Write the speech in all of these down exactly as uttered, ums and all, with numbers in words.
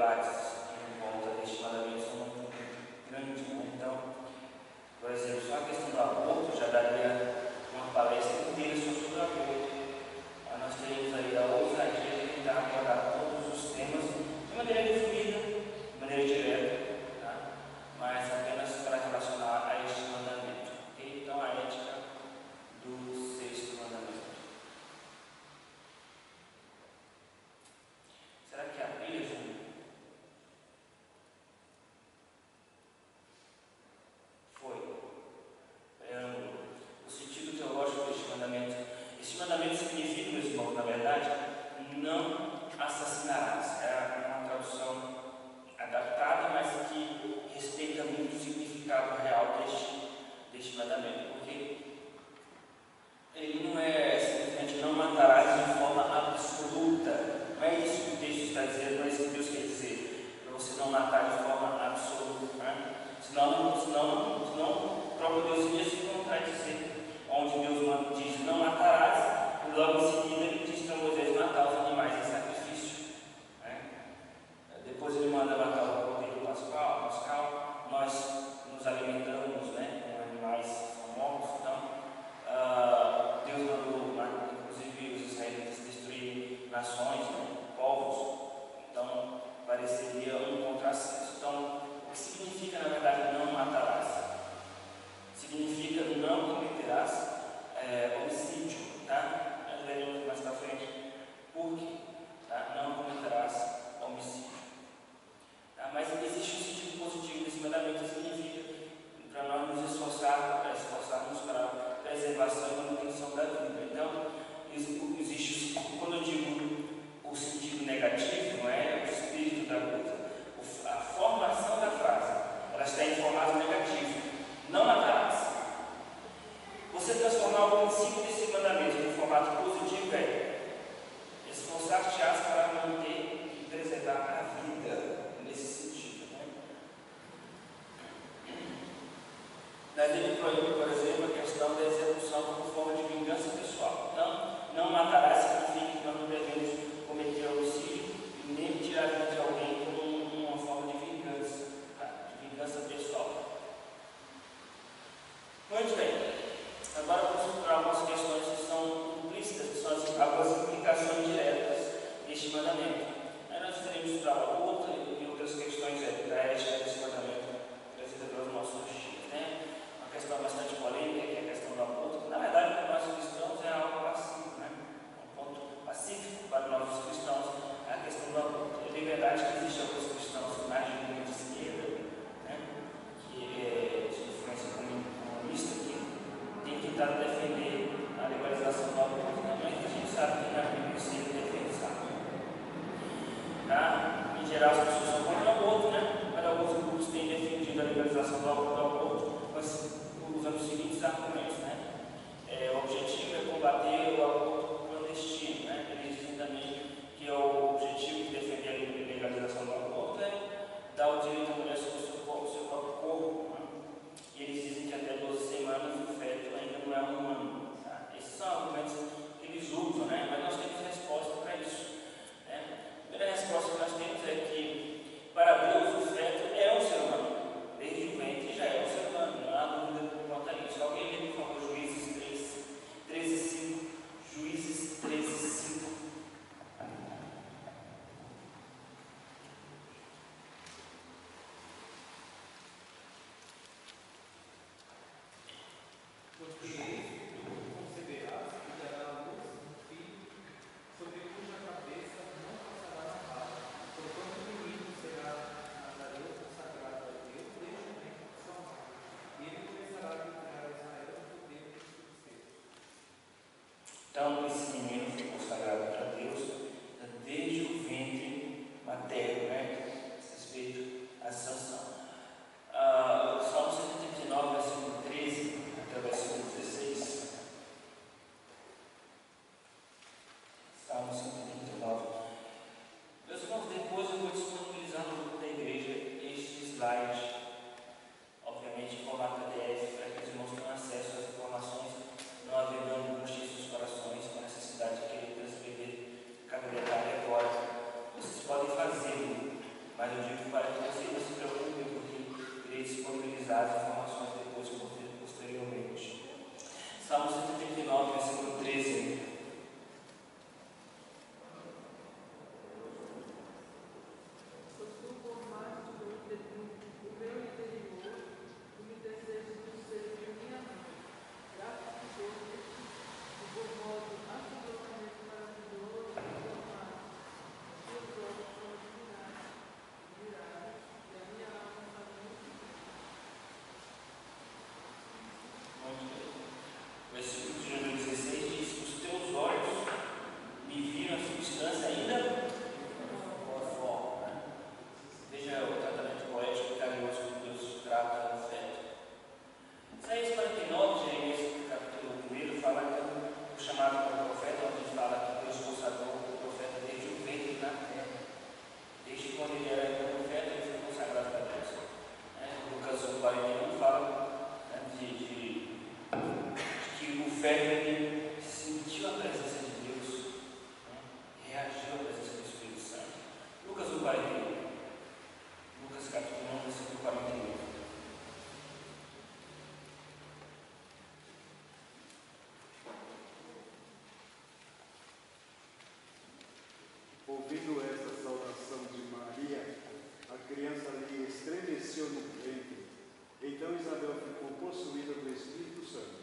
debates em volta deste mandamento são muito grandes, né? Então, por exemplo, só a questão do aborto já daria uma palestra inteira sobre o aborto. Mas nós teríamos aí a ousadia de tentar abordar todos os temas de maneira resumida, de maneira direta, tá? Mas apenas para relacionar a este mandamento. Okay? Então, a ética do sexto mandamento. Será que a Bíblia foi? Preâmbulo. O sentido teológico deste mandamento. Este mandamento significa, meus irmãos, na verdade, não assassinarás. É uma tradução adaptada, mas que respeita muito o significado real deste, deste mandamento. Porque ele não é simplesmente não matarás de forma absoluta. Não é isso que o texto está dizendo, não é isso que Deus quer dizer. Para você não matar de forma absoluta. Né? Senão, senão, senão o próprio Deus iria se contradizer. Onde Deus diz não matarás, e logo em seguida ele diz para Moisés matar os animais em sacrifício. Né? Depois ele manda matar o cordeiro pascal, pascal. Nós nos alimentamos, né, com animais que são mortos. Então, uh, Deus mandou, inclusive, os israelitas destruir nações, né, povos. Então, pareceria um contrassenso. Então, o que significa, na verdade, não matarás? Significa não cometerás é, homicídio, tá? Nós veremos mais para frente por quê, tá? Não cometerás homicídio. Tá? Mas existe um sentido positivo desse mandamento, significa para nós nos esforçar, para esforçarmos para a preservação e manutenção da vida. Então, existe, quando eu digo o sentido negativo, não é o espírito da coisa, a formação da frase, ela está em formato negativo. Não matarás. Você transformar o princípio desse mandamento em formato positivo é esforçar-te-ás para manter e preservar a vida, nesse sentido. Né? Daí ele proíbe, por exemplo, a questão da execução como forma de vingança pessoal. Então, não matarás significa que nós não devemos cometer homicídio e nem tirar a vida de alguém como uma forma de vingança, tá? De vingança pessoal. Muito bem, agora vamos para algumas questões que são implícitas, que são as, algumas implicações diretas deste mandamento. Aí nós teremos para a outra e outras questões é, da ética desse mandamento, trazida pelos nossos dias, né? Uma questão bastante polêmica, que é a questão do aborto. Na verdade, para nós cristãos é algo pacífico, né? Um ponto pacífico para nós cristãos é a questão do aborto. É de verdade que existem alguns cristãos mais de linha de esquerda, né? Que é de influência comunista, que tem tentado defender a legalização do aborto, né? Mas a gente sabe que na Bíblia isso é defensável. Tá? Em geral, as pessoas são contra o aborto, né? Mas alguns grupos têm defendido a legalização do aborto, mas usando os seguintes argumentos, né? É, o objetivo é combater o aborto clandestino, né? Eles dizem também que o objetivo de defender a legalização do aborto é dar o direito à mulher sobre o seu, corpo, seu próprio corpo, né? E eles dizem que até doze semanas o feto ainda não é humano. Tá? Esses são argumentos que eles usam, né? Mas nós temos resposta para isso. Né? A primeira resposta que nós temos é que criança ali estremeceu no ventre. Então Isabel ficou possuída do Espírito Santo.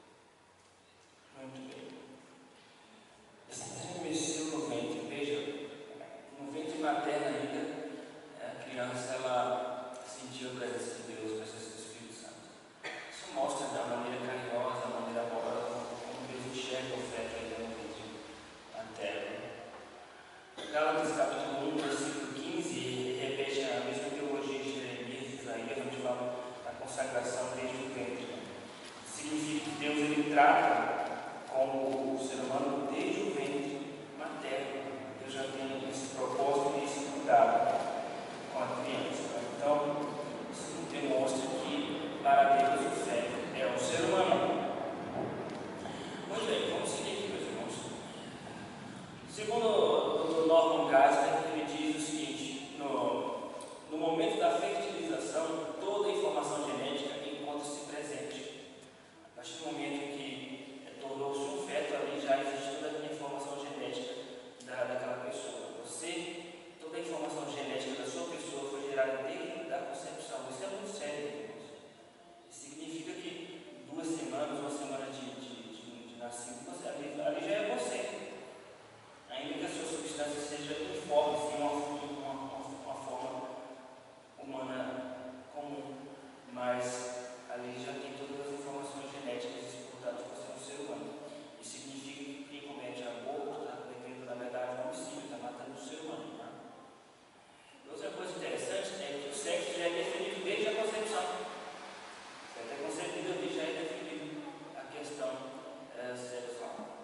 Muito bem. Estremeceu no ventre. Veja, no ventre materno ainda, a criança ela sentiu a presença de Deus, a presença do Espírito Santo. Isso mostra da maneira carinhosa, da maneira amorosa, como Deus enxerga o feto ainda no ventre materno. Gálatas capítulo um, versículo quinze, repete a mesma teologia de Jeremias, Isaías, onde fala da consagração desde o ventre. Significa que Deus ele trata como o ser humano desde o ventre materno. Deus já tem esse propósito e esse cuidado com a criança. Então, isso demonstra que para Deus o feto é um ser humano. Muito bem, vamos seguir aqui, meus irmãos. Segundo o doutor Norman Geisler, ele diz o seguinte: no, no momento da fertilização, toda a informação genética encontra-se presente. A partir do momento que tornou-se um feto, ali já existe toda a informação genética da, daquela pessoa. Você, toda a informação genética da sua pessoa foi gerada desde a concepção. Isso é muito sério, irmãos. Isso significa que duas semanas, uma semana de, de, de, de nascido, você, ali, ali já é você. Ainda que a sua substância seja informe, sem uma, uma, uma, uma forma humana comum, mas ali já tem todas as informações genéticas e, portanto, você é um ser humano. Isso significa que quem comete aborto está cometendo, na verdade, um homicídio, está matando o ser humano. Né? Outra coisa interessante é que o sexo já é definido desde a concepção. Já é concebido ali, já é definido a questão é, sexual.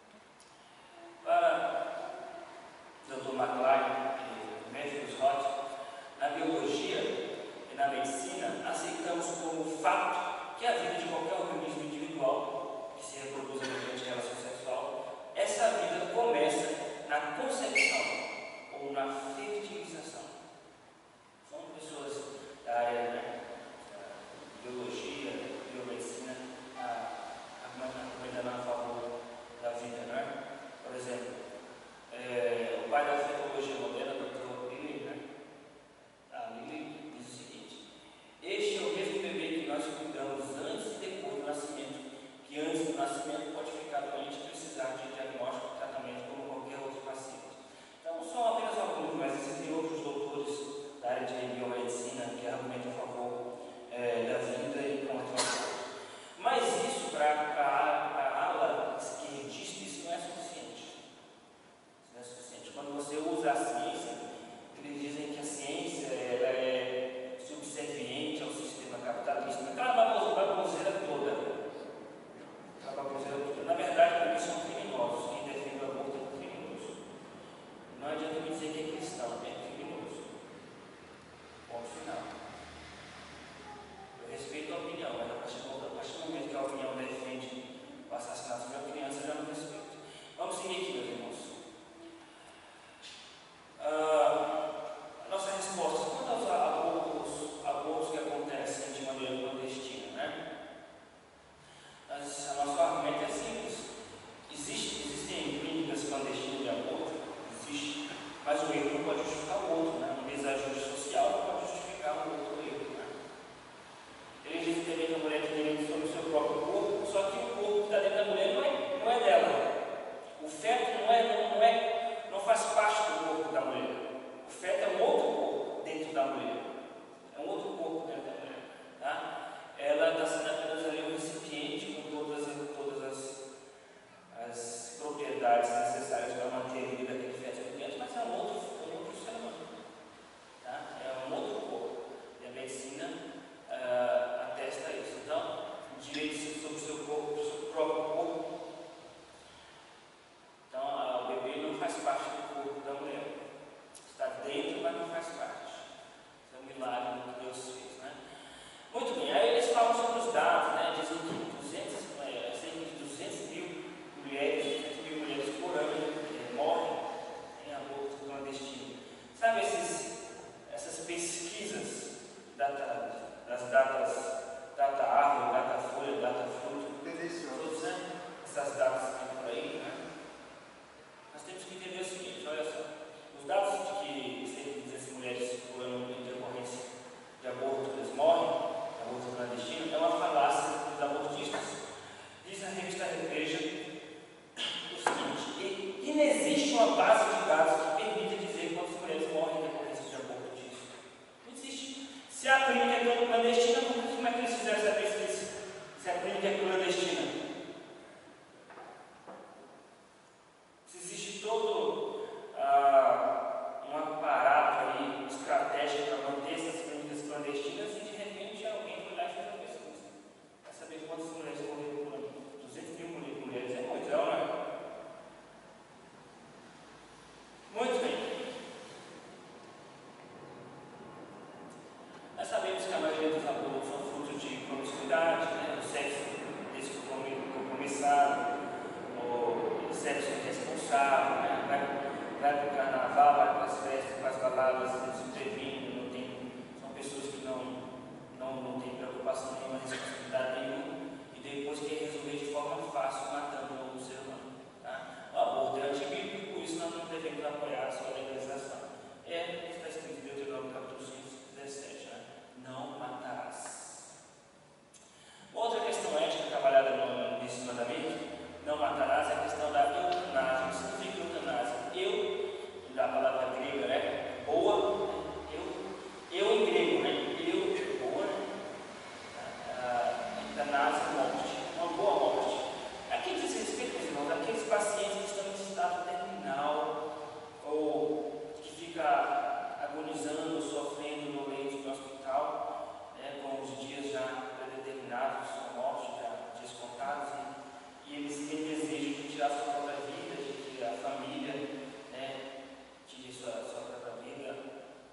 Para doutor McLean e Matthews Roth, na biologia e na medicina, aceitamos como fato que a vida de qualquer organismo individual que se reproduz mediante relação sexual, essa vida começa na concepção ou na fertilização. São pessoas da área, né, da biologia, biomedicina, argumentando a favor da vida, né? Por exemplo, é, o pai da fetologia moderna, doutor Lilly, né? A Lilly diz o seguinte: este é o mesmo bebê que nós cuidamos antes e depois do nascimento, que antes do nascimento pode ficar doente e precisar de diagnóstico e tratamento como qualquer outro paciente. Então, são apenas alguns, mas existem outros doutores da área de biomedicina que argumentam a favor é, da vida e contra a morte. Mas isso, para a ala esquerdista, isso não é suficiente. Isso não é suficiente. Quando você usa a ciência, eles dizem que a ciência ela é subserviente ao sistema capitalista. Aquela baboseira toda. Aquela baboseira toda. Na verdade, para mim, são criminosos. Quem defende o aborto é um criminoso. Não adianta me dizer que é cristão, é criminoso. Ponto final. Eu respeito a opinião, mas a partir do momento que a opinião defende o assassinato de uma criança, eu já não respeito. Vamos seguir aqui, meus irmãos. Uh, a nossa resposta: quanto aos abortos, abortos que acontecem de maneira clandestina, né? Mas, a nosso argumento é simples. Existe, existem clínicas clandestinas de aborto? Existe. Mas o erro não pode justificar o outro, né? Um desajuste social não pode justificar o outro erro, né? Ele diz também que a mulher tem direito sobre o seu próprio corpo, só que o corpo que está dentro da mulher não é, não é dela. O feto não, é, não, não, é, não faz parte do corpo da mulher. O feto é um outro corpo dentro da mulher. É um outro corpo dentro da mulher. Tá? Ela está sendo apenas ali um recipiente com todas, todas as, as propriedades necessárias para manter a vida daquele feto ali dentro, mas é um outro, é um outro ser humano.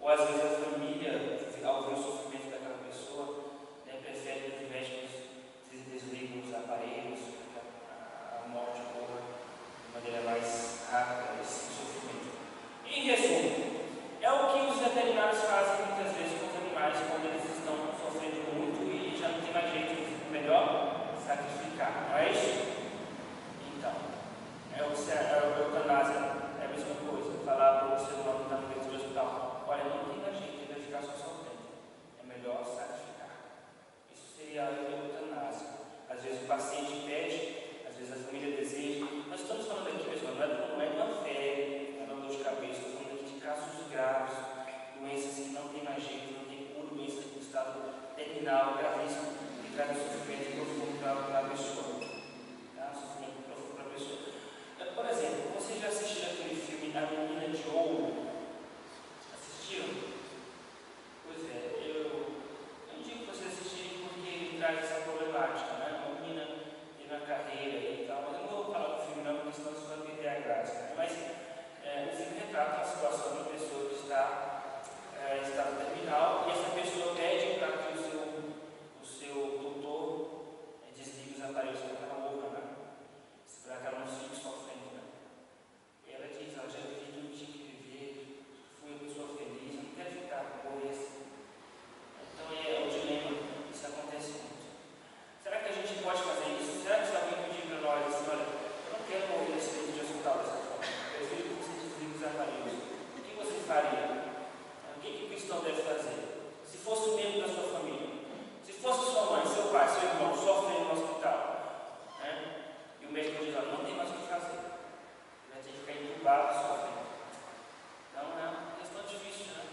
Ou às vezes a família, ao ver o sofrimento daquela pessoa, né, prefere que os médicos desliguem os aparelhos, a, a morte ocorra de maneira mais rápida, esse sofrimento. Em resumo, é o que os veterinários fazem muitas vezes com os animais quando eles estão sofrendo muito e já não tem mais jeito, melhor sacrificar, não é isso? Então, é o, é o eutanásia, é a mesma coisa, falar para o ser humano que está no leito do hospital, olha, não tem mais jeito, ele vai ficar só sofrendo, é melhor sacrificar. Isso seria a eutanásia. Às vezes o paciente pede, às vezes a família deseja. Nós estamos falando aqui, pessoal, não é, não é uma fé, não é uma dor de cabeça, estamos falando aqui de casos graves, doenças que não tem mais jeito, não tem cura, doenças em estado terminal, gravíssimo, que traz um sofrimento profundo para a pessoa. Tá? Sofrimento profundo para a pessoa. Por exemplo, vocês já assistiram aquele filme A Menina de Ouro? Assistiram? Pois é, eu, eu digo que vocês assistirem porque ele traz essa problemática, né? Uma menina tem uma carreira e tal, mas eu não vou falar do filme não, porque senão isso vai perder a graça. Né? Mas é, o filme retrata a situação de uma pessoa que está é, em estado terminal e essa pessoa pede para que o seu, o seu doutor é, desligue os aparelhos para que ela morra, né? Para que ela não fique sofrendo. Né? E ela diz, ela já vi tudo que tinha que viver, fui uma pessoa feliz, não quero ficar com esse. Então é o dilema, isso acontece muito. Será que a gente pode fazer isso? Será que se alguém pedir para nós assim, olha, eu não quero morrer nesse leito de hospital dessa forma, eu prefiro que você desligue os aparelhos. O que você faria? O que, que o cristão deve fazer? Se fosse um membro da sua família, se fosse sua mãe, seu pai, seu irmão, sofrendo no hospital, né? E o médico diz, olha, não tem mais o que fazer, vai ter que ficar entubado sofrendo. Então é uma questão difícil, né?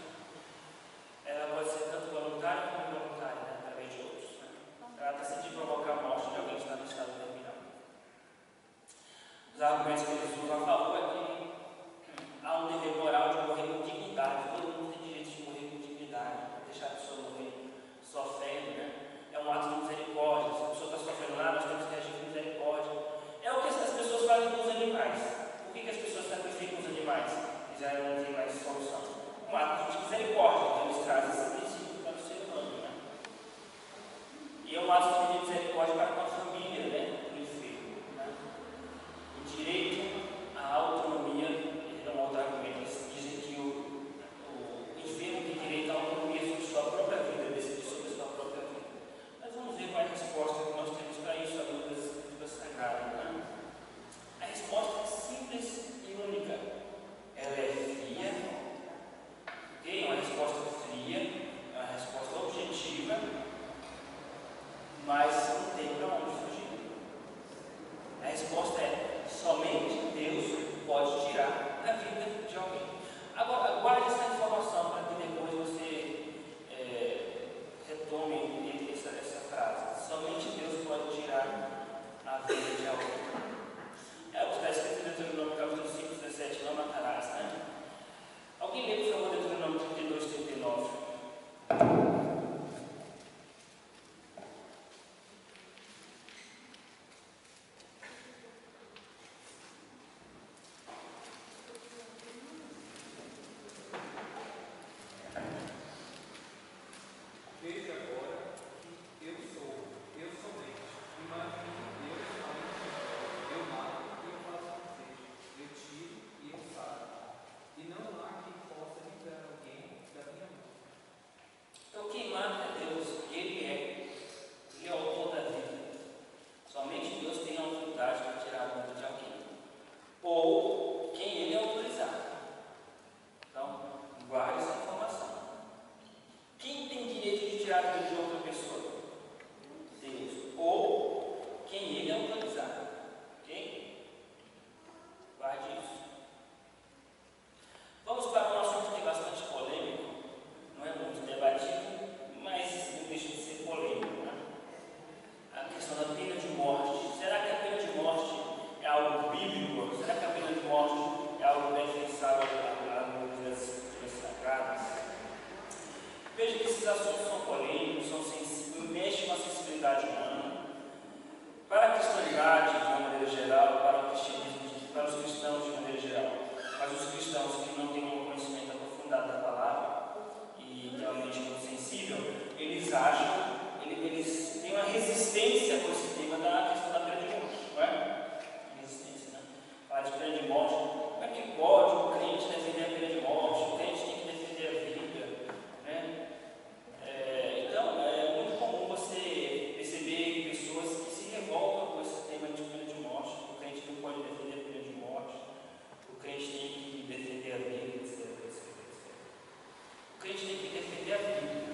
Ela pode ser tanto voluntária como involuntária, né? Através de outros. Né? Trata-se de provocar a morte de alguém que está no estado terminal. Os argumentos que eles usam a favor é que há um dever moral de morrer com dignidade. Todo mundo tem direito de morrer com dignidade, não deixar a pessoa morrer sofrendo, né? É um ato de misericórdia. Se a pessoa está sofrendo lá, nós temos que agir com misericórdia. É o que as pessoas fazem com os animais. Por que, que as pessoas sacrificam os animais? Eles já não têm mais solução. Um ato de misericórdia, então eles trazem esse princípio para o ser humano. Né? E é um ato de misericórdia para com a família, né? Do enfermo. Né? O direito à autonomia, ele é um outro argumento. Eles dizem que o, o enfermo tem direito à autonomia sobre sua própria vida, decidir sobre a sua própria vida. Mas vamos ver qual é a resposta que nós temos para isso, a Bíblia Sagrada. Né? A resposta é simples e única. Ela é fria. É uma resposta fria, é uma resposta objetiva, mas não tem para onde fugir. A resposta é: somente Deus pode tirar a vida de alguém. Agora, guarde essa informação para que depois você é, retome essa, essa frase. Somente Deus pode tirar a vida de alguém. É o que está escrito em Deuteronômio capítulo cinco, dezessete, não matarás, né? Alguém lê, por favor, Deuteronômio trinta e dois, trinta e nove. Veja agora que eu sou, eu somente. Imagine Deus somente. Eu mato e eu faço desejo. Eu tiro e eu saro. E não há quem possa livrar alguém da minha mão. Então, quem mata é Deus, Ele é, Ele é o autor da vida. Somente Deus tem a autoridade para tirar a vida de alguém. Ou quem Ele autorizar. Então, guarde essa informação. Quem tem direito de tirar a vida de outra pessoa? Deus. Ou quem Ele autorizar. Ok? Guarde isso. Vamos para um assunto que é bastante polêmico, não é muito debatido, mas não deixa de ser polêmico. Né? A questão da pena de morte. Será que a pena de morte é algo bíblico? Será que a pena de morte é algo defensável à luz das Escrituras Sagradas? Veja que esses assuntos são polêmicos, são sensíveis, mexem com a sensibilidade humana. Para a cristandade, de uma maneira geral, para o cristianismo, para os cristãos de maneira geral, mas os cristãos que não têm um conhecimento aprofundado da palavra, acham, eles têm uma resistência com esse tema da questão da pena de morte, não é? Resistência, né? Falar de pena de morte, como é que pode o crente defender a pena de morte? O crente tem que defender a vida, né? É, então, é muito comum você perceber pessoas que se revoltam com esse tema de pena de morte. O crente não pode defender a pena de morte, o crente tem que defender a vida, etcétera, etcétera, etcétera. O crente tem que defender a Bíblia.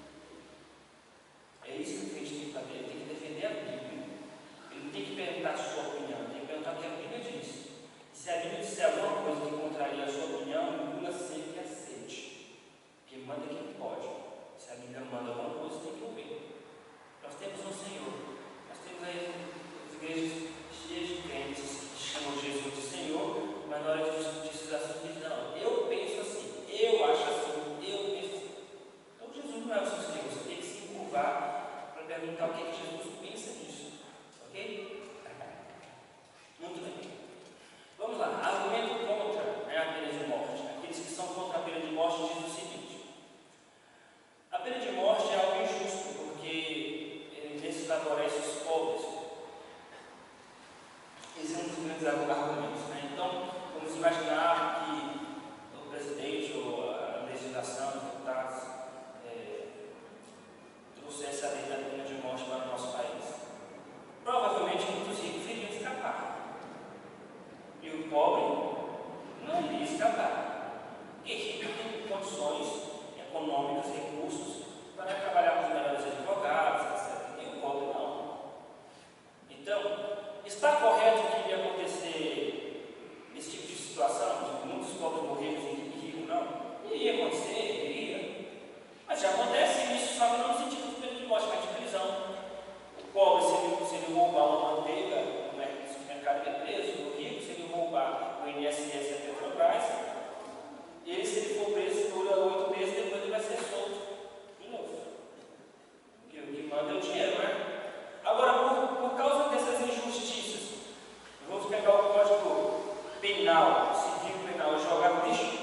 É isso que o crente tem que fazer, ele tem que defender a Bíblia. Ele não tem que perguntar a sua opinião, ele tem que perguntar o que a Bíblia diz. E se a Bíblia disser alguma coisa que contraria a sua opinião, engula sempre e aceite. Porque manda quem pode. Se a Bíblia manda alguma coisa, tem que ouvir. Nós temos um Senhor. Nós temos aí as igrejas cheias de crentes que chamam Jesus de Senhor, mas na hora de discutir esses assuntos, dizem, não, eu penso assim, eu acho assim, eu penso assim. Então Jesus não é o seu Senhor, você tem que se encurvar para perguntar o que, é que Jesus pensa disso. Ok? Muito bem. Vamos lá. Argumento contra, né, a pena de morte. Aqueles que são contra a pena de morte dizem o seguinte: a pena de morte é algo injusto, porque ele desfavorece os pobres. Esse é um dos grandes argumentos, né? Então, vamos imaginar que o presidente ou a legislação, os deputados, é, trouxesse a lei da pena de morte para o nosso país. Provavelmente muitos ricos iriam escapar. E o pobre não iria escapar. Porque rico tem condições econômicas, recursos para trabalhar com os melhores advogados, etcétera. E o pobre não. Então, está correto que iria acontecer esse tipo de situação, de muitos pobres morrerem e ricos não? Iria acontecer, iria. Mas já acontece isso, só que não no sentido de pena de morte, mas de prisão. O pobre, se ele, se ele roubar uma manteiga no supermercado, ele é preso. O rico, se ele roubar o I N S S e a Petrobras, ele, se ele for preso por oito meses, depois ele vai ser solto de novo. Porque o que manda é o dinheiro, né? Agora, por, por causa dessas injustiças, vamos pegar o Código Penal, Civil Penal, e jogar no lixo.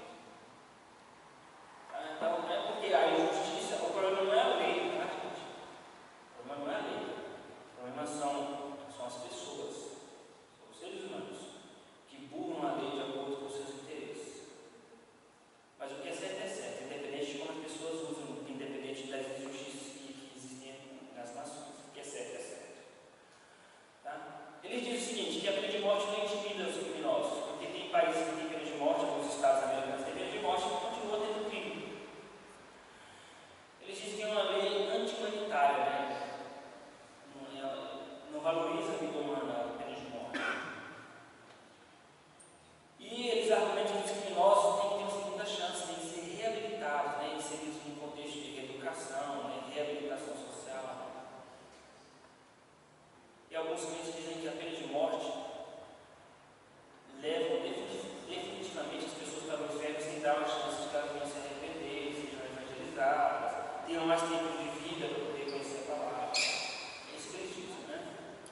Então, é porque a injustiça, o problema não é a lei, tá, gente? O problema não é a lei. O problema são, são as pessoas, são os seres humanos, que burlam a lei de acordo com os seus interesses. Mas o que é certo é certo, independente de como as pessoas usam, independente das injustiças que, que existem nas nações. O que é certo é certo. Tá? Ele diz o seguinte, que a pena de morte não intimida os criminosos, porque tem países que têm pena de morte, alguns estados americanos têm pena de morte e continuam tendo crime. Eles dizem que é uma lei anti-humanitária, né? Não, não valoriza a vida humana, a pena de morte. E eles argumentam que os criminosos têm que ter uma segunda chance, têm que ser reabilitados, né? Inseridos no contexto de reeducação, né? Reabilitação social. E alguns crentes dizem que a pena de morte leva definitivamente as pessoas para o inferno sem dar uma chance de que elas venham se arrepender, sejam evangelizadas, tenham mais tempo de vida para poder conhecer a palavra. É isso que eles dizem, né?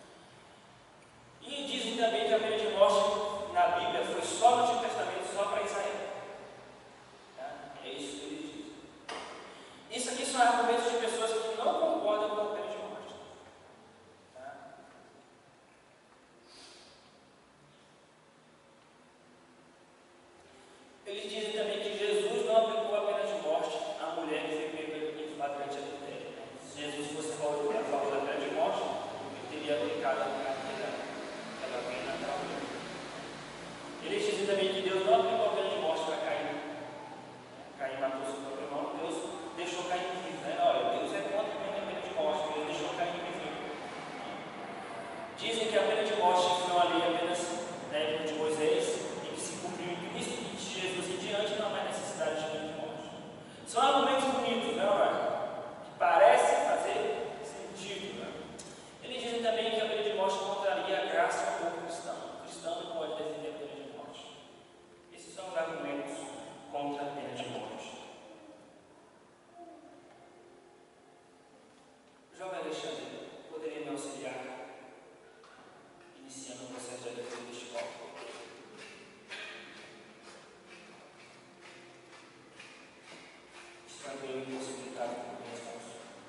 E dizem também que a pena de morte na Bíblia foi só no Antigo Testamento, só para Israel. Tá? É isso que eles dizem. Isso aqui são argumentos de pessoas que não concordam com a pena de morte. Tá? Eles dizem também que Jesus não aplicou a pena de morte à mulher que foi pega em flagrante adultério. Se Jesus fosse a favor da pena de morte, ele teria aplicado a pena, pena naquela mulher. Eles dizem também que Deus não aplicou a pena de morte para Caim. Caim matou seu próprio irmão, Deus deixou Caim vivo. Né? Olha, Deus é contra a pena de morte, Deus deixou Caim vivo. Dizem que a pena de morte foi uma lei apenas na época de Moisés, em que se cumpriu em Cristo, e de Jesus em diante não há mais necessidade de pena de morte. São argumentos bonitos, não é? Que parecem fazer sentido. Né? Eles dizem também que a pena de morte contraria a graça e o amor cristão. O cristão não pode defender a pena de morte. Esses são os argumentos contra a pena de morte. Jovem Alexandre, poderia me auxiliar iniciando o processo de leitura deste copo? Está bem impossibilitado por resposta.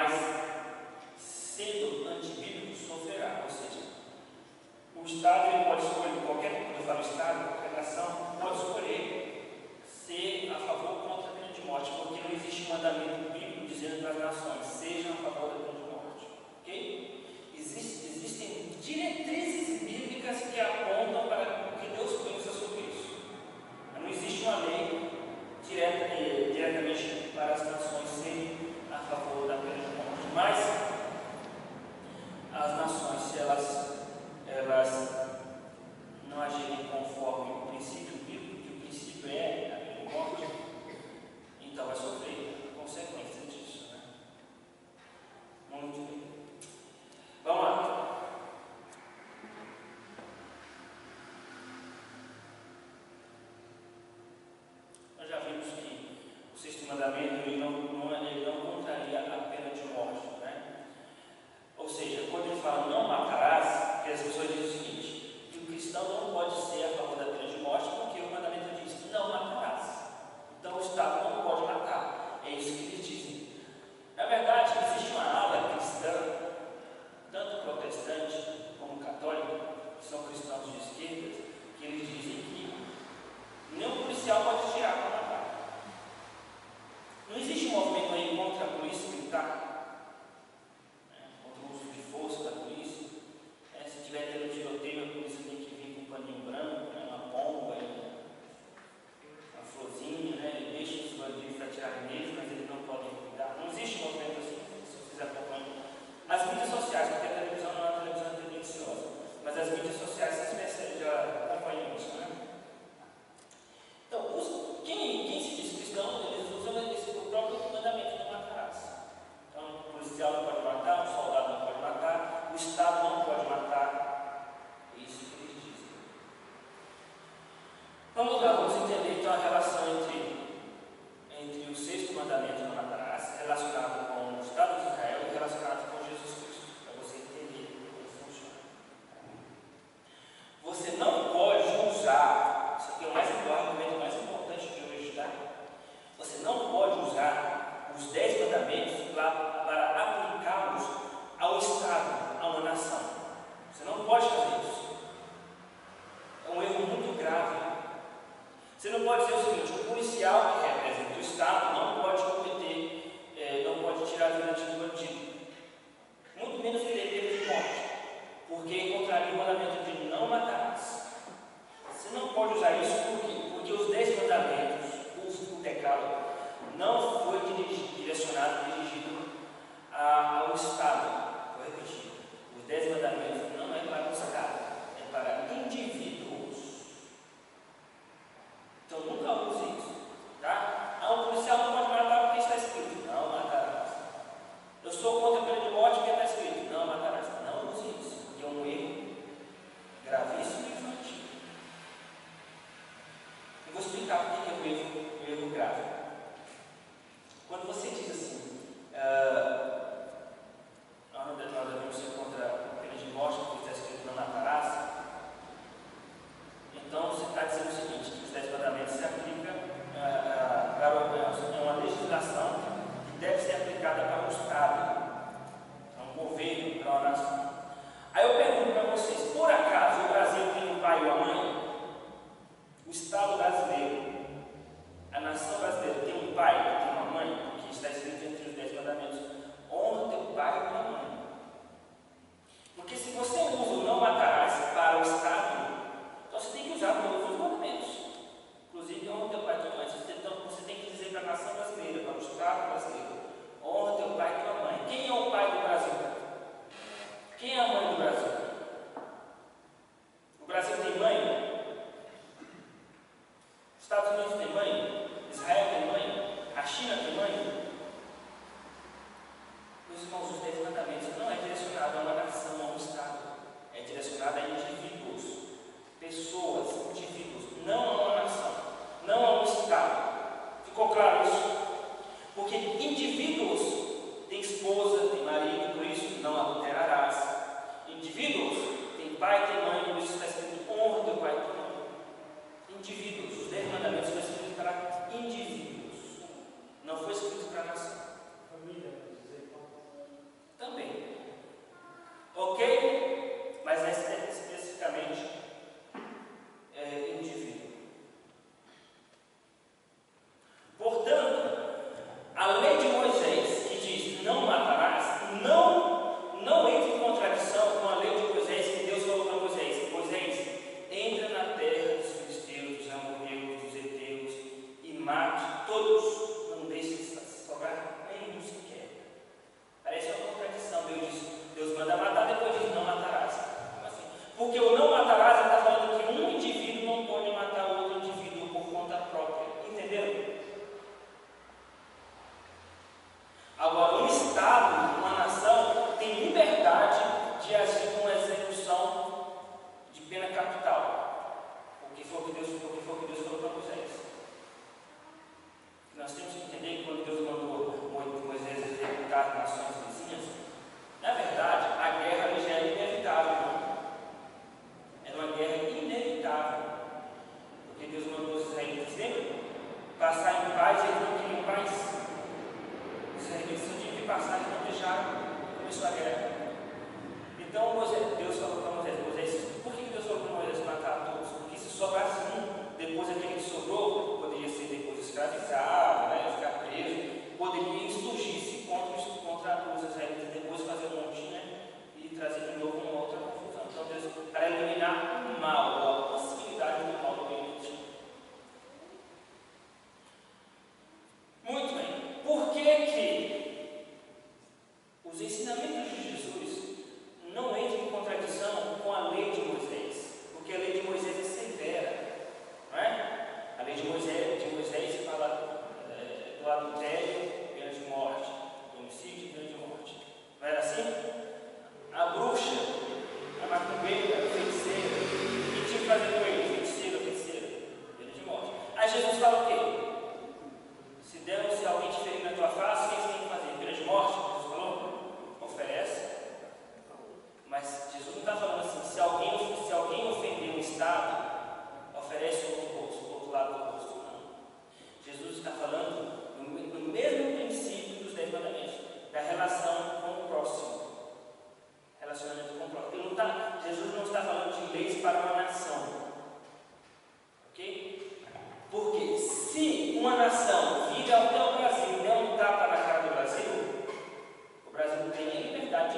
mas sendo antibíblico sofrerá. Ou seja, o Estado ele pode escolher, qualquer, quando eu falo Estado, qualquer nação, pode escolher ser a favor ou contra a pena de morte, porque não existe mandamento bíblico dizendo para as nações, sejam a favor da pena de morte. Ok? Existe, existem diretrizes bíblicas que apontam para o que Deus pensa sobre isso. Mas não existe uma lei direta, eh, diretamente para as nações serem a favor da pena de morte. Mas as nações, se elas, elas não agirem conforme o princípio bíblico, que o princípio é a pena de morte, então vai sofrer a consequência disso. Né? Muito bem. Vamos lá. Nós já vimos que o sexto mandamento ele não, não, ele não contraria a pena de morte. Né? Ou seja, quando ele fala não matarás, porque as pessoas dizem o seguinte, que o cristão não pode ser a favor da pena de morte porque o mandamento diz não matarás. Então o Estado não pode matar. É isso que eles dizem. Na verdade, existe uma ala cristã, tanto protestante como católica, que são cristãos de esquerda, que eles dizem que nenhum policial pode tirar para matar. Não existe um movimento aí contra a polícia militar, né, contra o uso de força da polícia. Né, se tiver tendo tiroteio, a polícia tem que vir com um paninho branco, né, uma bomba, uma florzinha, né, ele deixa os bandidos atirarem neles, mas eles não podem cuidar. Não existe um movimento assim, se vocês acompanham. As mídias sociais, porque a televisão não é uma televisão tendenciosa, mas as mídias sociais vocês já acompanham isso, né? Então, os, quem, quem se diz cristão, eles usam esse, o próprio mandamento não matarás. Então, o policial não pode matar, o soldado não pode matar, o Estado não pode matar. É isso que eles dizem. Vamos lá, vamos entender então a relação entre, entre o sexto mandamento não matarás, relacionado com o Estado de Israel e relacionado com Jesus Cristo, para você entender como funciona. Você não pode usar, isso aqui é o mais importante, o mais importante de hoje, tá? Você não pode usar os dez mandamentos para, para aplicá-los ao Estado, a uma nação. Você não pode fazer isso. É um erro muito grave. Você não pode dizer o seguinte, o policial que representa o Estado não pode cometer, é, não pode tirar a vida de um bandido. Muito menos ele pena de morte, porque encontraria o mandamento de não matarás. Você não pode usar isso porque, porque os dez mandamentos, o decálogo, não foi dirigi, direcionado, dirigido a, ao Estado. Vou repetir, os dez mandamentos não é para o Estado, é para indivíduos. Então nunca use isso. Tá? Ah, o policial não pode matar porque está escrito, não matarás. Eu sou contra a pena de morte porque está escrito, não matarás. Não use isso, porque é um erro gravíssimo e infantil. Eu vou explicar por que é um erro, um erro grave. Quando você diz assim, uh, nós devemos ser contra a pena de morte porque está escrito não matarás, então você está dizendo o seguinte, que os dez mandamentos se aplicam uh, para é uma legislação que deve ser aplicada para o Estado, para um governo, para uma nação. Aí eu pergunto para vocês, por acaso o Brasil tem um pai ou uma mãe? O Estado brasileiro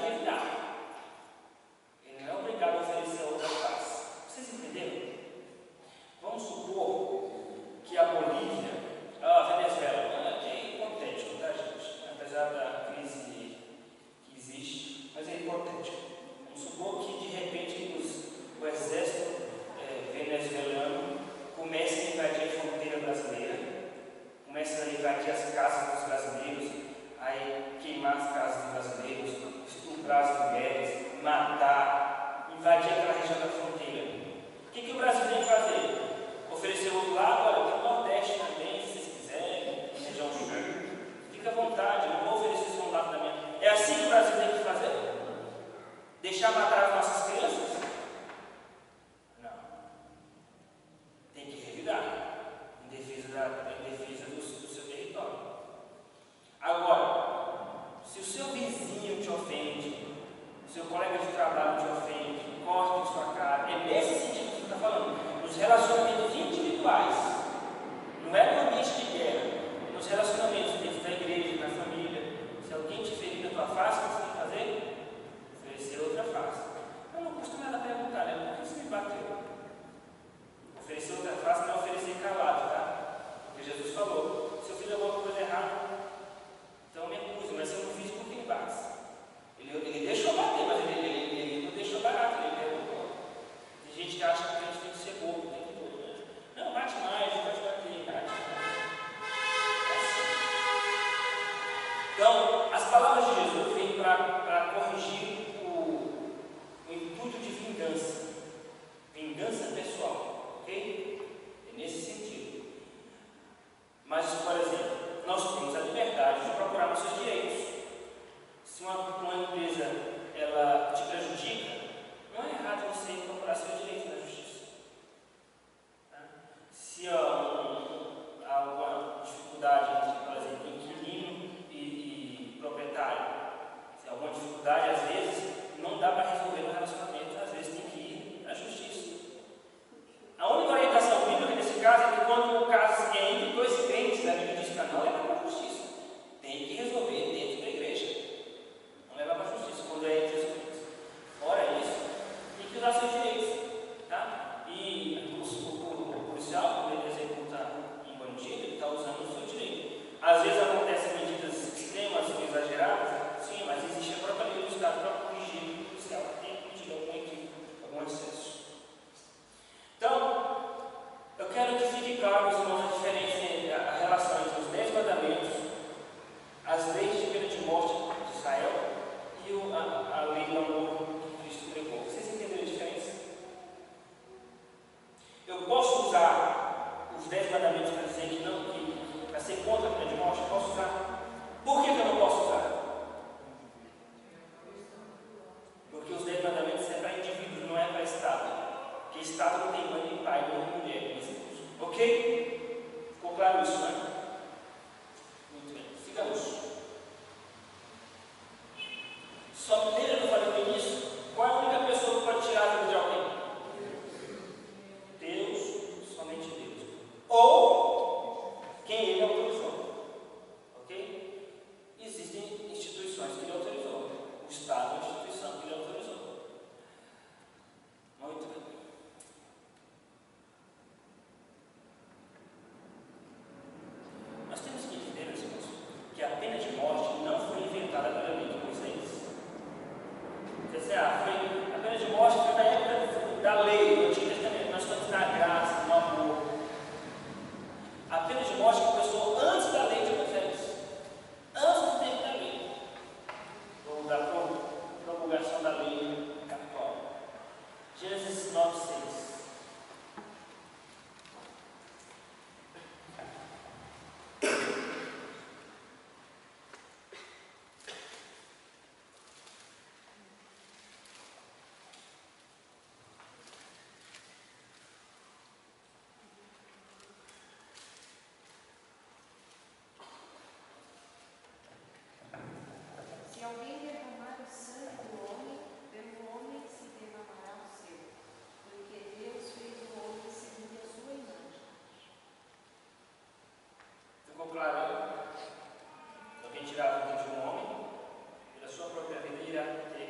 revidar. Ele não é obrigado a oferecer a outra face. Vocês entenderam? Vamos supor que a Bolívia, a Venezuela, é hipotético, tá, gente? Apesar da crise que existe, mas é hipotético. Vamos supor que, de repente, os, o exército é, venezuelano comece a invadir a fronteira brasileira, comece a invadir as casas dos brasileiros, aí queimar as casas dos brasileiros, estuprar as mulheres, matar, invadir aquela região da fronteira. O que, que o Brasil tem que fazer? Oferecer o outro lado, olha, tem o Nordeste também, se vocês quiserem, região sul. Fica à vontade, não vou oferecer só um lado da minha. É assim que o Brasil tem que fazer? Deixar matar as nossas crianças? Não. Tem que revidar, em defesa, da, em defesa do, do seu território. Agora, se o seu vizinho te ofende, seu colega de trabalho te ofende, corta em sua cara, é nesse sentido que você está falando. Nos relacionamentos individuais, não é no ambiente de guerra, nos relacionamentos dentro da igreja, da família. Se alguém te ferir na tua face, o que você tem que fazer? Oferecer outra face. Não, não custa nada perguntar, né? Por que você me bateu? Oferecer outra face não é oferecer calado, tá? Porque Jesus falou, se eu fiz alguma coisa errada, então me acuse, mas se eu não fiz, por que me bate? Ele, ele deixou bater, mas ele, ele, ele não deixou barato, ele perguntou. Tem gente que acha que a gente tem que ser bobo o tempo todo, né? Não, bate mais, pode bater, bate mais. É assim. Então, as palavras de Jesus vêm para corrigir o, o intuito de vingança. Vingança pessoal, ok? É nesse sentido. Mas, por exemplo, nós temos a liberdade de procurar nossos direitos. Se uma, uma empresa ela te prejudica, não é errado você procurar seus direitos na justiça. Tá? Se há, um, há alguma dificuldade entre, por exemplo, inquilino e, e proprietário, se há alguma dificuldade, às vezes, não dá para resolver no relacionamento, às vezes tem que ir à justiça. A única orientação bíblica nesse caso é que quando o caso é entre dois crentes, a Bíblia diz para não levar para a justiça. Tem que resolver dentro da igreja. Não levar para a justiça quando é entre os crentes. Fora isso, tem que usar seus direitos. Tá? E o, o, o policial, quando ele executa um bandido, ele está usando o seu direito. Às vezes acontecem medidas extremas ou exageradas, sim, mas existe a própria lei do Estado para corrigir o policial que tem cometido algum equívoco, algum excesso. Então, eu quero que fique claro, meus irmãos, a diferença entre a relação entre os dez mandamentos, as leis de pena de morte de Israel e o, a, a lei do amor que Cristo pregou. Vocês entenderam a diferença? Eu posso usar os dez mandamentos para dizer que não, que para ser contra a pena de morte? Eu posso usar. Por que, que eu não posso usar? Porque os dez mandamentos é para indivíduos, não é para Estado. Porque Estado não tem mãe, nem pai, nem mulher, nem esposo. Ok? Ficou claro isso, né? Muito bem. Sigamos. Só lembra que eu falei no início? Qual é a única pessoa que pode tirar a vida de alguém? Deus, somente Deus. Ou quem ele autorizou. Ok? Existem instituições que ele autorizou. O Estado é uma instituição que ele autorizou. Muito bem. Nós temos que entender, meus irmãos, que a pena de morte não foi inventada pela lei de Moisés. Quer dizer, ah, foi, a pena de morte foi da época da lei, do Antigo Testamento. Nós estamos na graça, no amor. A pena de morte começou antes da lei de Moisés, antes do tempo da lei, ou da promulgação da lei católica. Gênesis nove, seis. Se alguém derramar o sangue do homem, pelo homem se derramará o seu, porque Deus fez o homem segundo a sua imagem. Ficou claro? Se alguém tirar a vida de um homem, pela sua própria vida irá ter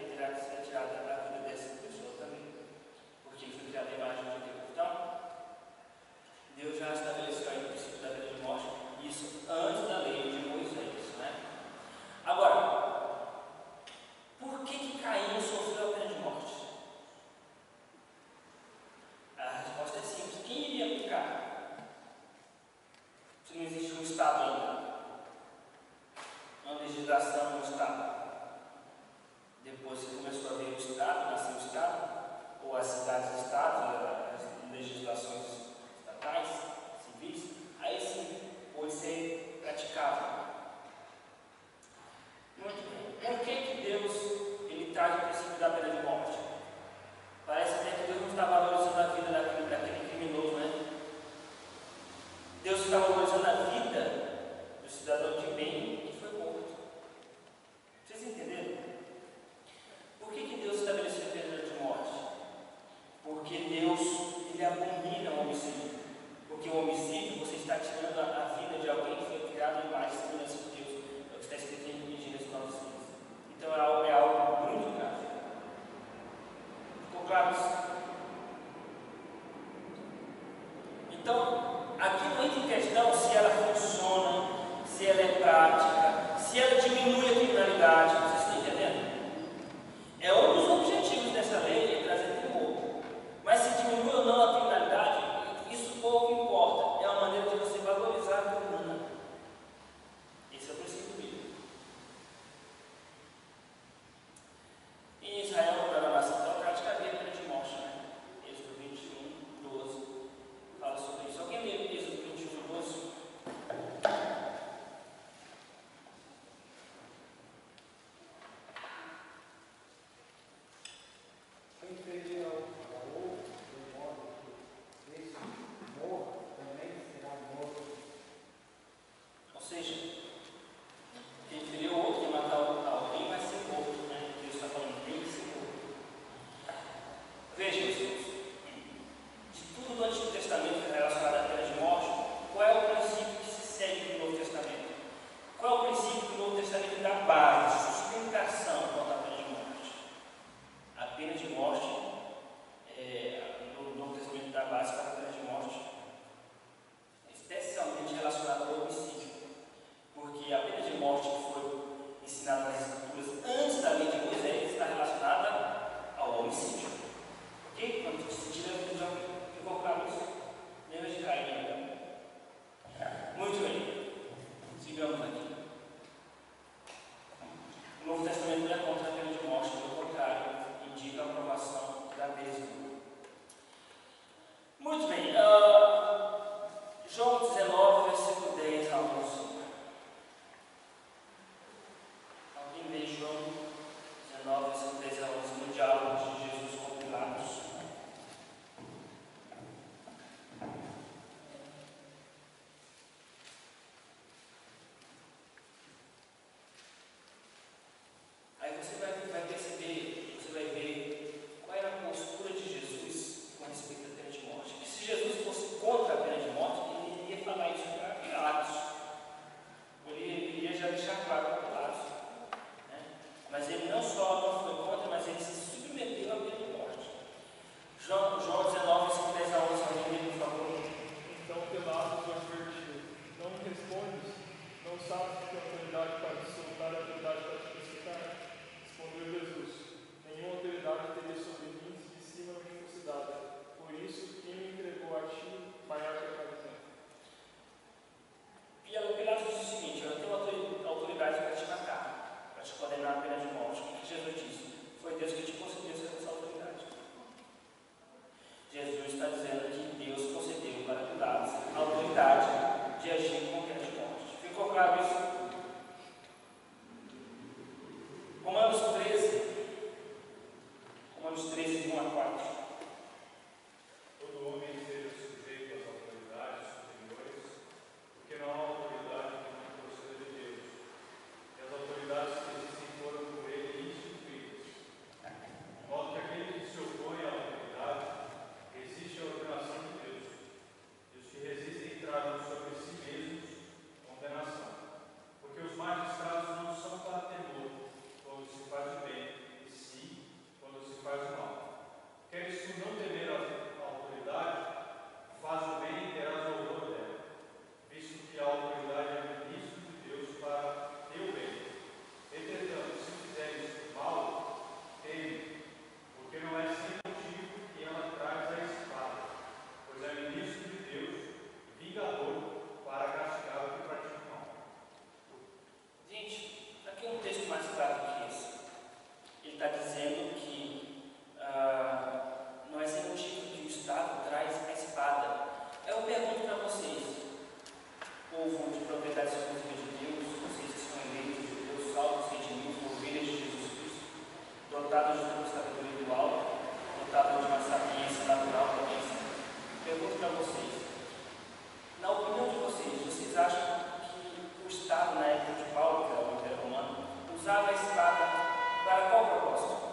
está dizendo que ah, não é sem motivo que o Estado traz a espada. Eu pergunto para vocês, povo de propriedade exclusiva de Deus, vocês que são eleitos de Deus, salvos, redimidos, ovelhas de Jesus Cristo, dotados de uma sabedoria do alto, dotados de uma sapiência natural também. Pergunto para vocês, na opinião de vocês, vocês acham que o Estado, na época de Paulo, que era o Império Romano, usava a espada para qual propósito?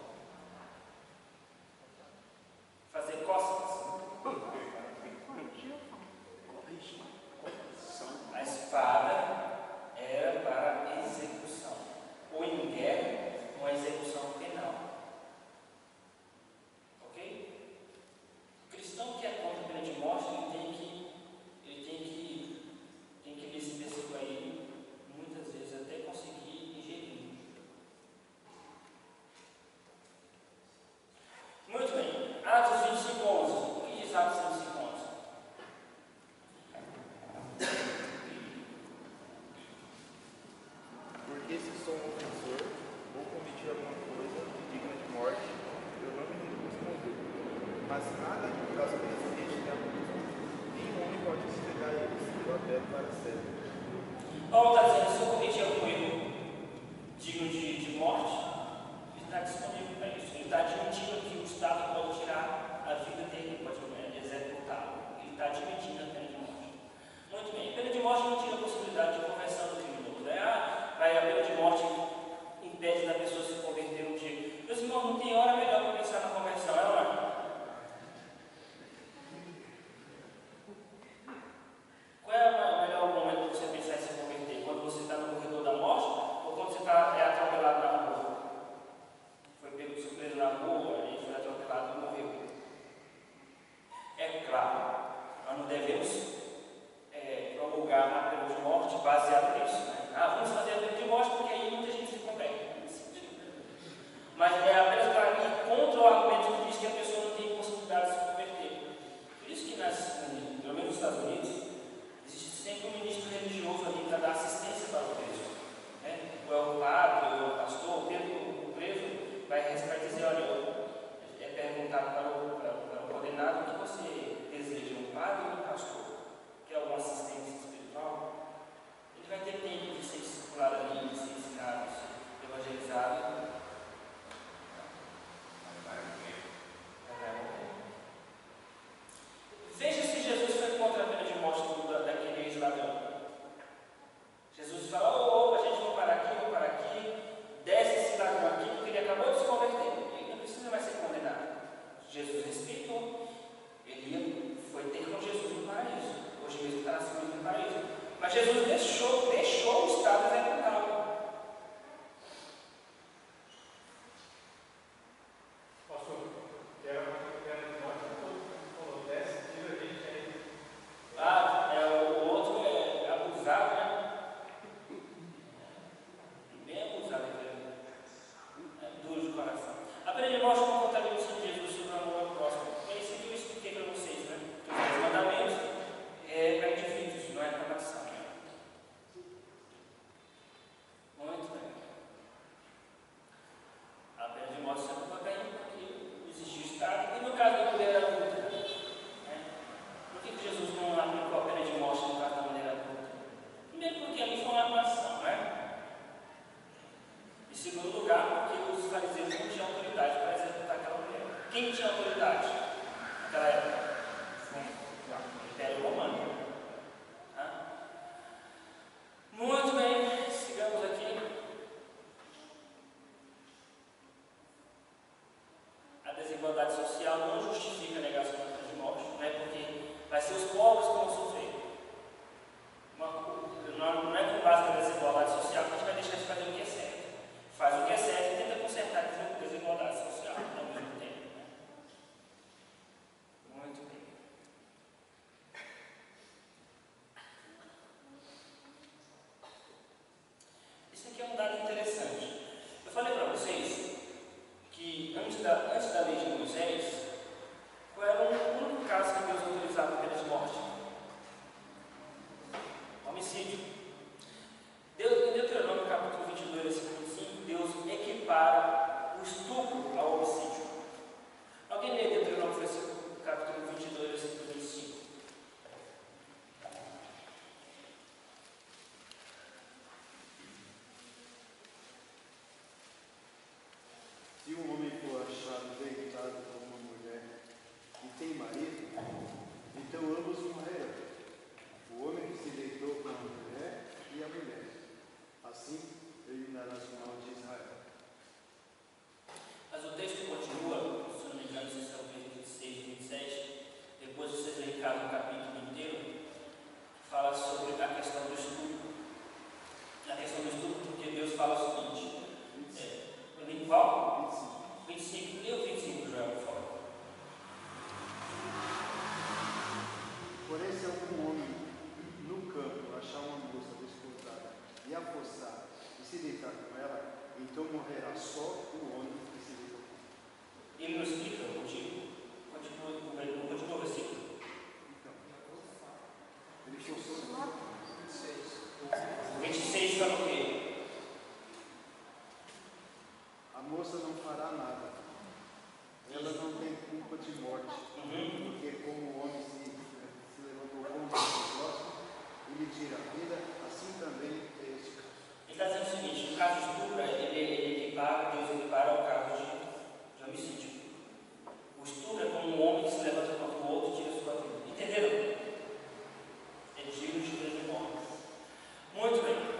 Fazer costas? A espada era para execução, ou em guerra, uma execução penal. Ok? O cristão que é contra a pena de morte, ele tem que, ele tem que, tem que ler esse versículo aí, muitas vezes, até conseguir ingerir. Muito bem. Atos vinte e cinco, onze. O que diz Atos vinte e cinco, onze? Porque se sou um ofensor ou cometi alguma coisa digna de morte, eu não me recuso a responder. Mas nada que causa precedente de abuso, nenhum homem pode sossegar eles, eu apelo para sempre. Paulo está dizendo, se eu cometi algum erro digno de, de morte, ele está disponível para isso. Ele está admitindo que o Estado pode tirar a vida dele, pode executá-lo. Ele está admitindo a pena de morte. Muito bem. Pena de morte não tira a possibilidade de conversão do criminoso. Né? Ah, vai, a pena de morte impede da pessoa se converter um dia. Meus irmãos, não tem hora melhor para pensar na conversão, é ou não? Qual é o melhor momento para você pensar em se converter? Quando você está no corredor da morte ou quando você está é atropelado na rua? Foi pego surpreso na rua e foi atropelado e morreu. É claro, nós não devemos é, promulgar uma pena de morte baseada nisso. Né? Ah, vamos fazer a pena de morte porque aí muita gente se converte. Mas é apenas para ir contra o argumento que diz que a pessoa não tem possibilidade de se converter. Por isso que, nas, pelo menos nos Estados Unidos, existe sempre um ministro religioso ali para dar assistência para o preso. Né? Ou é o padre, ou é o pastor, o preso vai, vai dizer, olha, é perguntar para o, para, para o condenado o que você deseja, um padre ou um pastor? Quer alguma assistência espiritual? Ele vai ter tempo de ser discipulado ali, de ser ensinado, de ser evangelizado. Veja se Jesus foi contra a pena de morte daquele ex-ladrão. Jesus fala, ô, oh, a gente vai parar aqui, vamos parar aqui, desce esse ladrão aqui, porque ele acabou de se converter. Ele não precisa mais ser condenado. Jesus respeitou. Ele foi ter com Jesus no paraíso. Hoje mesmo está nascendo no paraíso. Mas Jesus deixou, deixou o Estado executá-lo. Ah, é, o outro é abusado, né? Bem abusado, é duro de coração. A pena de morte não contabiliza de Jesus sobre o amor ao próximo. É isso que eu expliquei para vocês, né? Os mandamentos é para indivíduos, não é para nação. Né? Muito bem. A pena de morte sempre vai cair porque existe o Estado. E no caso da mulher adulta, por que Jesus não aplicou a pena de morte no caso da mulher adulta? Primeiro porque ali foi uma armação, né? Em segundo lugar, porque os fariseus não tinham autoridade para executar aquela mulher. Quem tinha autoridade naquela época? O Império Romano. Tá? Muito bem, sigamos aqui. A desigualdade social não justifica a negação da pena de morte, não é porque vai ser os povos que vão sofrer. Uma, não é com base na desigualdade social que a gente vai deixar de fazer o que é certo. Faz o que é certo e tenta consertar a desigualdade social ao mesmo tempo. Né? Muito bem. Isso aqui é um dado interessante. Eu falei para vocês que antes da, antes da lei de Moisés, qual era o único caso que Deus autorizava a pena de morte? Homicídio. Deus, em Deuteronômio capítulo vinte e dois, versículo cinco, Deus equipara os ambos morrerão. O homem que se deitou com a mulher e a mulher. Assim eliminará as mãos de Israel. Mas o texto continua, se não me engano, se é o vinte e seis, vinte e sete, depois vocês veem cá no capítulo inteiro, fala sobre a questão do estupro. A questão do estupro, porque Deus fala o seguinte, é, em qual? vinte e cinco, e o vinte e cinco, Joel, por favor. Porém, se algum homem no campo achar uma moça desposada e a forçar e se deitar com ela, então morrerá só o homem que se deitou com ela. Ele não explica o motivo? Continua, continua o versículo. Então, ele forçou vinte e seis. O vinte e seis fala o quê? a moça não fará nada. Ela não tem culpa de morte, Uhum. porque como o homem se, se levantou contra o seu próximo e lhe tira a vida, assim também é este caso. Ele está dizendo o seguinte, no caso de estupro, ele, ele equipara, Deus equipara ao caso de, de homicídio. O estupro é como um homem que se levanta contra o outro e tira a sua vida. Entenderam? É digno de vida de morte. Muito bem.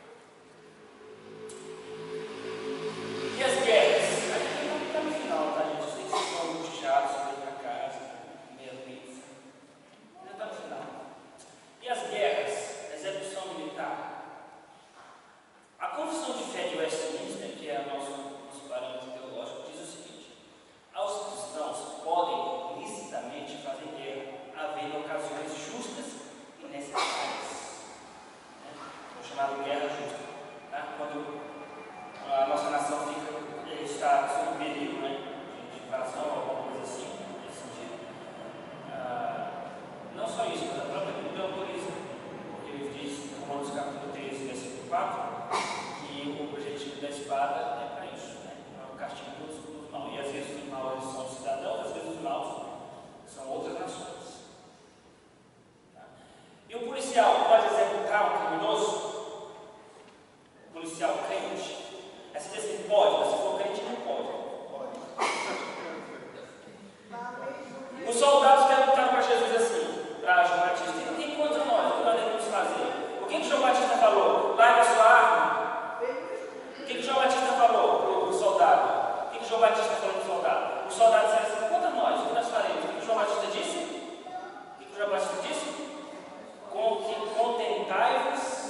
E as guerras? Aqui não está no final, tá, gente? Eu sei que vocês estão angustiados para ir para casa, meia-noite. Ainda está no final. E as guerras? Execução militar. A Confissão de Fé de Westminster, que é o nosso, nosso parâmetro teológico, diz o seguinte: aos cristãos podem licitamente fazer guerra, havendo ocasiões justas e necessárias. Né? É o chamado guerra justa. Tá? Quando a nossa nação fica, está sob perigo, né, de, de invasão ou alguma coisa assim, nesse sentido. Ah, não só isso, mas a própria Bíblia autoriza. Ele diz em Romanos capítulo treze, versículo quatro, que o objetivo da espada é para isso, né? É o castigo dos, dos maus. E às vezes os maus eles são cidadãos, às vezes os maus são outras nações. Tá? E o policial pode executar um criminoso? O policial crente? Aí você diz assim, pode, mas se for crente não pode. Os soldados perguntaram para Jesus assim, para João Batista, e tem contra nós, o que nós devemos fazer? O que, que João Batista falou? Larga a sua arma. O que, que João Batista falou para o soldado? O que, que João Batista falou para o soldado? O soldado disse assim, contra nós, o que nós faremos? O que, que João Batista disse? O que, que João Batista disse? Contentai-vos.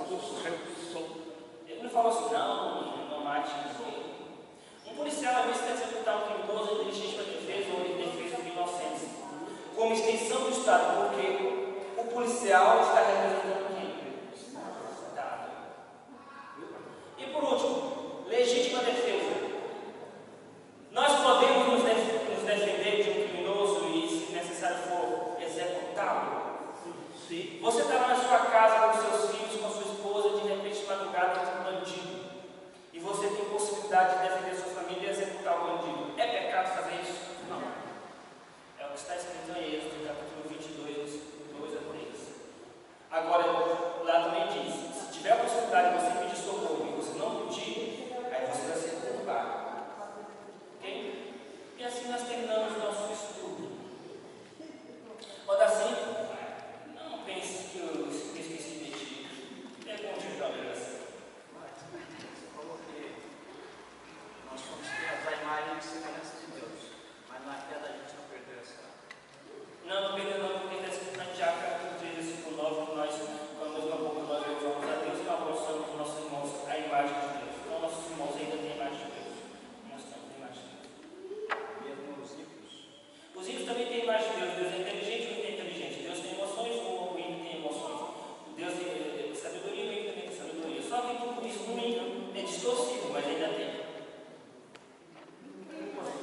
Ele não falou assim, não, não mate ninguém. Um policial, às vezes, quer executar um criminoso em legítima defesa ou em defesa de inocência, como extensão do Estado, porque o policial está representando quem? O Estado. E por último, legítima defesa. Nós podemos nos, def nos defender de um criminoso e, se necessário for, executá-lo. Você estava na sua casa com seus filhos, com sua esposa, de repente, de madrugada, tem um bandido. E você tem possibilidade de defender sua família e executar o bandido. É pecado fazer isso? Não. É o que está escrito em Êxodo, capítulo vinte e dois, versículo dois a três. Agora, lá também diz, se tiver a possibilidade de você pedir socorro e você não pedir, aí você vai ser culpado. Ok? E assim nós terminamos o nosso estudo. Pode assim? Não pense que eu esqueci de ti. Pergunte para mim assim. Você falou que nós somos criados à imagem e semelhança de Deus, mas na queda a gente não perdeu essa. Não, não perdeu não, porque está escrito na Tiago, capítulo três, versículo nove, que nós, com a mesma boca, nós louvamos a Deus e nós somos nossos irmãos a imagem de Deus. Então, nossos irmãos ainda têm a imagem de Deus. Nós temos a imagem de Deus. Mesmo os ímpios. Os ímpios também têm a imagem de Deus. Deus é inteligente ou não é inteligente? Deus tem emoções ou o ímpio tem emoções? Deus tem sabedoria ou o ímpio também tem sabedoria? Só que tudo isso no ímpio é distorcido, mas ainda tem.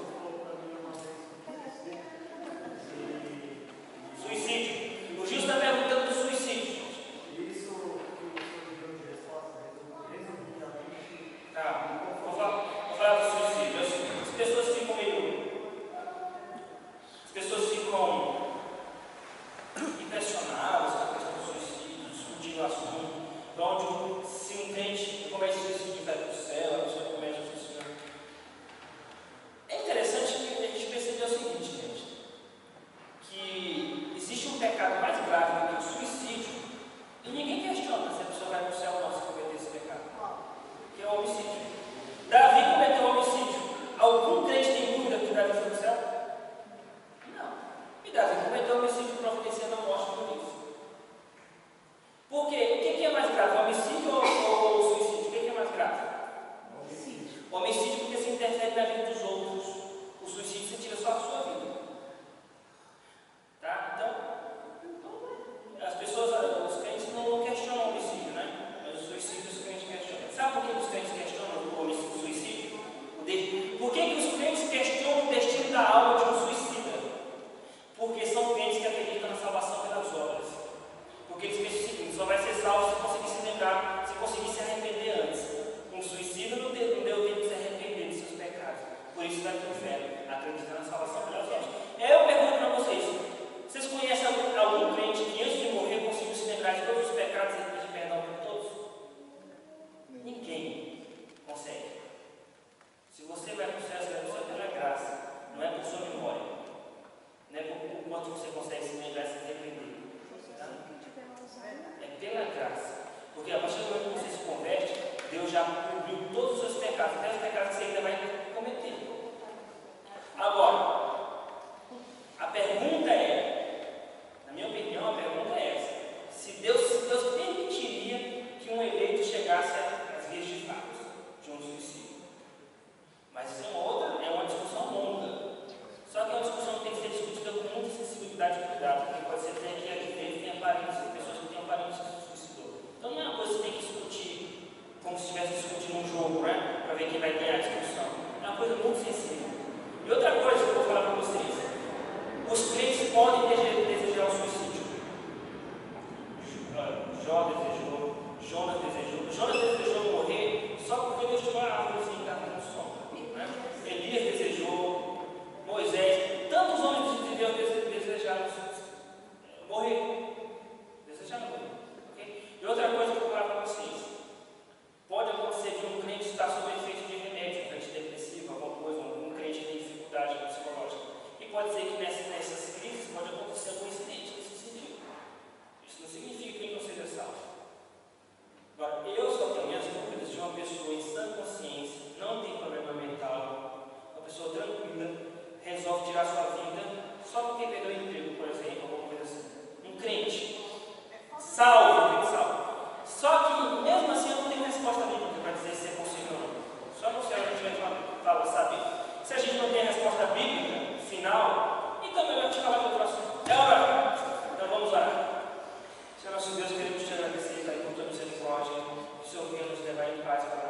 interfere na vida dos outros. O suicídio você tira só a sua vida. Tá? Então, as pessoas, os crentes não questionam o homicídio, né? Mas o suicídio os crentes questionam. Sabe por que os crentes questionam o homicídio, o suicídio? O de... Por que, que os crentes questionam o destino da alma de um suicida? Porque são crentes que acreditam na salvação pelas obras. Porque eles pensam o seguinte: só vai ser salvo se conseguir se lembrar, se conseguir se arrepender antes. Um suicida não deu, não deu tempo de se arrepender dos seus pecados. Por isso vai para o inferno, acreditando na salvação pelas obras. Eu pergunto para vocês: vocês conhecem algum, algum crente que antes de morrer conseguiu se lembrar de todos os pecados e pedir perdão por todos? Ninguém consegue. Se você vai para o céu, você vai para o céu pela graça, não é por sua memória. Não é por o quanto você consegue se lembrar e se arrepender. Tá? É pela graça. Porque a partir do momento que você se converte, Deus já cobriu todos os seus pecados, até os pecados que você ainda vai cometer. Agora, a pergunta é, na minha opinião, a pergunta é essa: se Deus, se Deus permitiria que um eleito chegasse às vias de fato de um suicídio. Mas isso é uma outra, é uma discussão longa. Só que é uma discussão que tem que ser discutida com muita sensibilidade e cuidado, porque pode ser até que a gente tenha parentes, pessoas que tenham parentes que se suicidou. Então não é uma coisa que você tem que discutir como se estivesse discutindo um jogo, né? Para ver quem vai ganhar a discussão. É uma coisa muito sensível. E outra coisa que eu vou falar para vocês: os crentes podem desejar o suicídio. Jó desejou, Jonas desejou. Jonas desejou morrer só porque Deus tinha uma árvore da sombra. Né? Elias desejou, Moisés, tantos homens de Deus desejaram morrer. Desejaram morrer. Okay? E outra coisa que eu vou falar para vocês: pode acontecer de um crente estar sob efeito de remédio, antidepressivo, alguma coisa, um crente tem dificuldade psicológica. E pode ser que nessas, nessas crises pode acontecer algum incidente que sucediu. Isso não significa que ele não seja salvo. Agora, eu só tenho minhas dúvidas de uma pessoa em sã consciência, não tem problema mental, uma pessoa tranquila, resolve tirar sua vida só porque perdeu o emprego, por exemplo, alguma coisa assim. Um crente salvo, crente salvo. Só que, mesmo assim, eu não tenho resposta bíblica para dizer se é possível ou não. Só no céu a gente vai falar, saber. Se a gente não tem a resposta bíblica final, então melhor te falar do próximo. É orar. Então vamos orar. Senhor nosso Deus, queremos te agradecer aí por toda a misericórdia. Que o Senhor venha nos levar em paz para